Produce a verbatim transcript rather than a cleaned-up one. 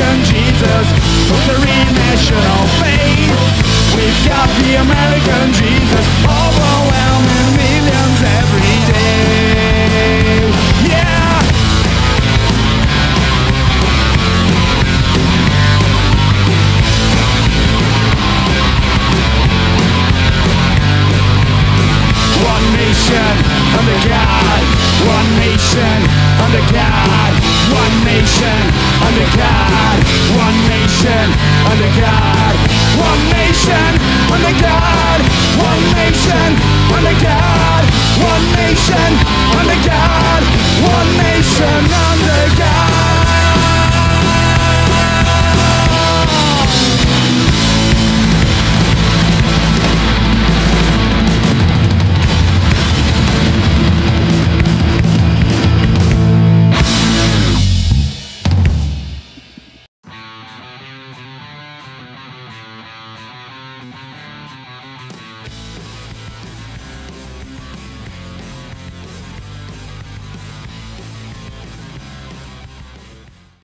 American Jesus, for three national faith. We've got the American Jesus, overwhelming millions every day. Yeah! One nation under God, one nation under God, one nation under God, one nation under God, one nation under God, one nation under God, one nation under God.